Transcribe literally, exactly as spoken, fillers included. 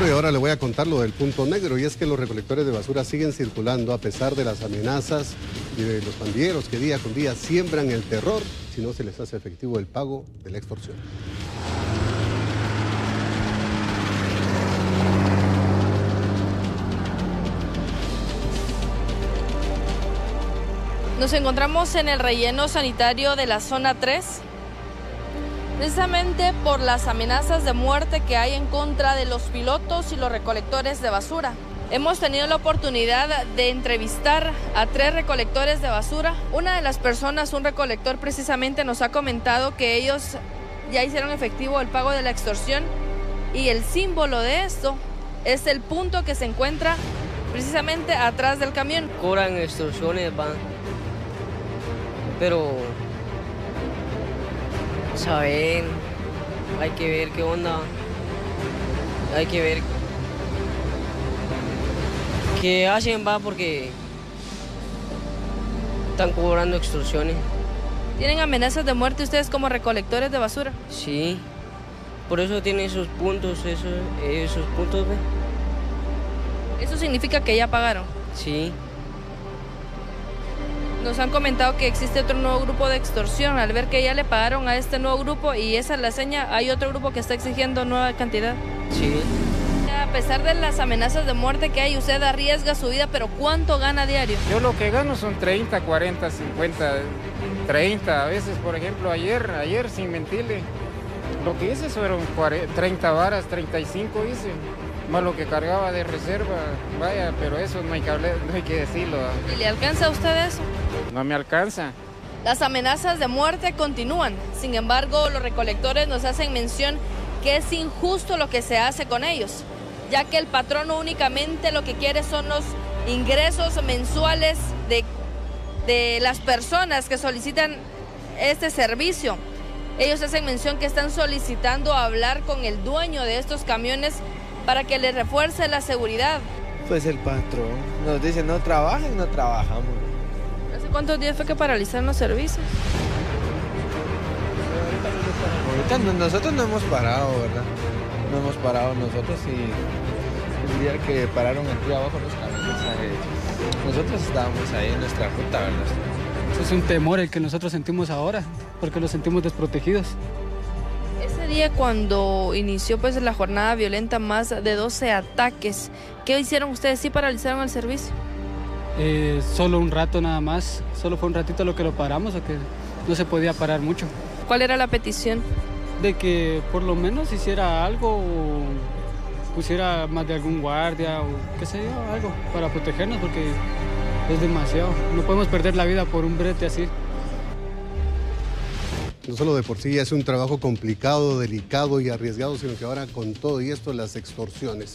Bueno, y ahora le voy a contar lo del punto negro, y es que los recolectores de basura siguen circulando a pesar de las amenazas y de los pandilleros que día con día siembran el terror si no se les hace efectivo el pago de la extorsión. Nos encontramos en el relleno sanitario de la zona tres, precisamente por las amenazas de muerte que hay en contra de los pilotos y los recolectores de basura. Hemos tenido la oportunidad de entrevistar a tres recolectores de basura. Una de las personas, un recolector precisamente, nos ha comentado que ellos ya hicieron efectivo el pago de la extorsión, y el símbolo de esto es el punto que se encuentra precisamente atrás del camión. Cobran extorsiones, van. Pero, saben, hay que ver qué onda, hay que ver qué hacen, va, porque están cobrando extorsiones. ¿Tienen amenazas de muerte ustedes como recolectores de basura? Sí, por eso tienen esos puntos, esos, esos puntos, ¿ve? ¿Eso significa que ya pagaron? Sí. Nos han comentado que existe otro nuevo grupo de extorsión. Al ver que ya le pagaron a este nuevo grupo y esa es la seña, hay otro grupo que está exigiendo nueva cantidad. Sí. A pesar de las amenazas de muerte que hay, usted arriesga su vida, pero ¿cuánto gana diario? Yo lo que gano son treinta, cuarenta, cincuenta, treinta. A veces, por ejemplo, ayer, ayer sin mentirle, lo que hice fueron treinta varas, treinta y cinco hice. Más lo que cargaba de reserva, vaya, pero eso no hay que, hablar, no hay que decirlo. ¿Y le alcanza a usted eso? No me alcanza. Las amenazas de muerte continúan. Sin embargo, los recolectores nos hacen mención que es injusto lo que se hace con ellos, ya que el patrono únicamente lo que quiere son los ingresos mensuales de, de las personas que solicitan este servicio. Ellos hacen mención que están solicitando hablar con el dueño de estos camiones para que les refuerce la seguridad. Pues el patrón nos dice no trabajen, no trabajamos. ¿Hace cuántos días fue que paralizaron los servicios? Ahorita no, nosotros no hemos parado, ¿verdad? No hemos parado nosotros, y el día que pararon aquí abajo los camiones, eh, nosotros estábamos ahí en nuestra ruta, ¿verdad? Es un temor el que nosotros sentimos ahora, porque los sentimos desprotegidos. Ese día cuando inició pues la jornada violenta, más de doce ataques, ¿qué hicieron ustedes? ¿Sí paralizaron el servicio? Eh, solo un rato nada más, solo fue un ratito lo que lo paramos, o que no se podía parar mucho. ¿Cuál era la petición? De que por lo menos hiciera algo, o pusiera más de algún guardia, o qué sé yo, algo para protegernos, porque es demasiado. No podemos perder la vida por un brete así. No solo de por sí es un trabajo complicado, delicado y arriesgado, sino que ahora con todo y esto las extorsiones.